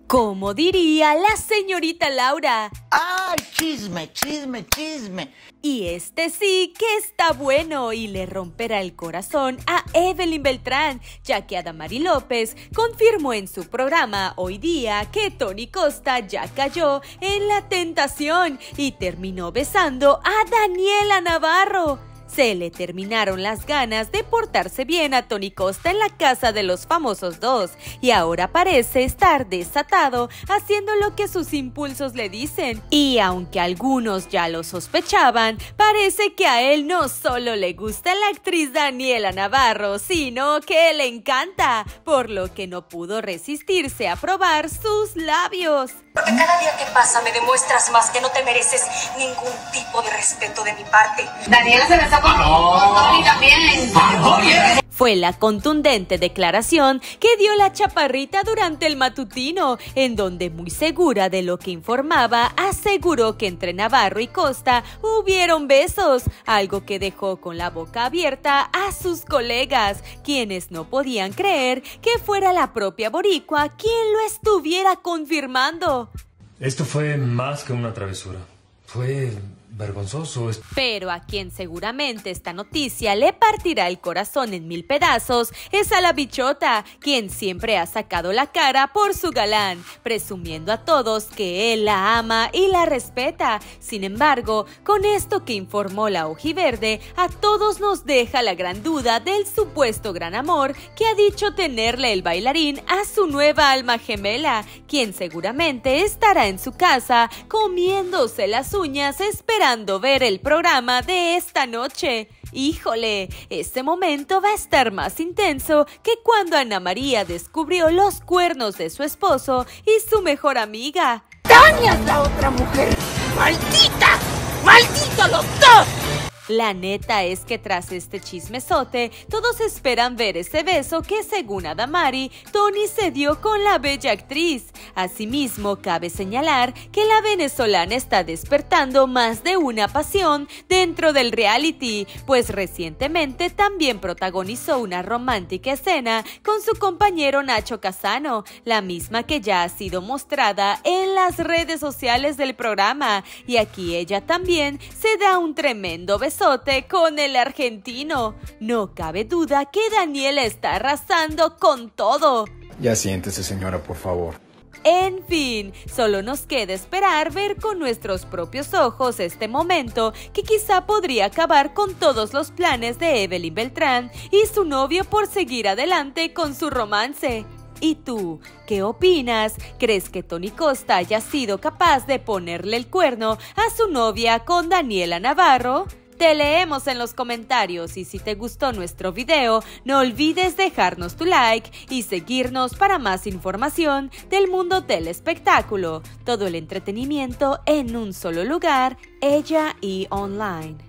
Como diría la señorita Laura. ¡Ay, chisme, chisme, chisme! Y este sí que está bueno y le romperá el corazón a Evelyn Beltrán, ya que Adamari López confirmó en su programa Hoy Día que Tony Costa ya cayó en la tentación y terminó besando a Daniela Navarro. Se le terminaron las ganas de portarse bien a Tony Costa en la casa de los famosos dos y ahora parece estar desatado haciendo lo que sus impulsos le dicen. Y aunque algunos ya lo sospechaban, parece que a él no solo le gusta la actriz Daniela Navarro, sino que le encanta, por lo que no pudo resistirse a probar sus labios. Porque cada día que pasa me demuestras más que no te mereces ningún tipo de respeto de mi parte. Daniela se besó con Tony también. Fue la contundente declaración que dio la chaparrita durante el matutino, en donde muy segura de lo que informaba, aseguró que entre Navarro y Costa hubieron besos, algo que dejó con la boca abierta a sus colegas, quienes no podían creer que fuera la propia boricua quien lo estuviera confirmando. Esto fue más que una travesura. Fue vergonzoso. Pero a quien seguramente esta noticia le partirá el corazón en mil pedazos es a la bichota, quien siempre ha sacado la cara por su galán, presumiendo a todos que él la ama y la respeta. Sin embargo, con esto que informó la Ojiverde, a todos nos deja la gran duda del supuesto gran amor que ha dicho tenerle el bailarín a su nueva alma gemela, quien seguramente estará en su casa comiéndose las uñas esperando ver el programa de esta noche. Híjole, este momento va a estar más intenso que cuando Ana María descubrió los cuernos de su esposo y su mejor amiga. ¡Tania es la otra mujer! ¡Maldita! ¡Malditos los dos! La neta es que tras este chismesote, todos esperan ver ese beso que, según Adamari, Tony se dio con la bella actriz. Asimismo, cabe señalar que la venezolana está despertando más de una pasión dentro del reality, pues recientemente también protagonizó una romántica escena con su compañero Nacho Casano, la misma que ya ha sido mostrada en las redes sociales del programa, y aquí ella también se da un tremendo beso con el argentino. No cabe duda que Daniela está arrasando con todo. Ya siéntese, señora, por favor. En fin, solo nos queda esperar ver con nuestros propios ojos este momento que quizá podría acabar con todos los planes de Evelyn Beltrán y su novio por seguir adelante con su romance. ¿Y tú, qué opinas? ¿Crees que Tony Costa haya sido capaz de ponerle el cuerno a su novia con Daniela Navarro? Te leemos en los comentarios y si te gustó nuestro video, no olvides dejarnos tu like y seguirnos para más información del mundo del espectáculo. Todo el entretenimiento en un solo lugar, Ella y Online.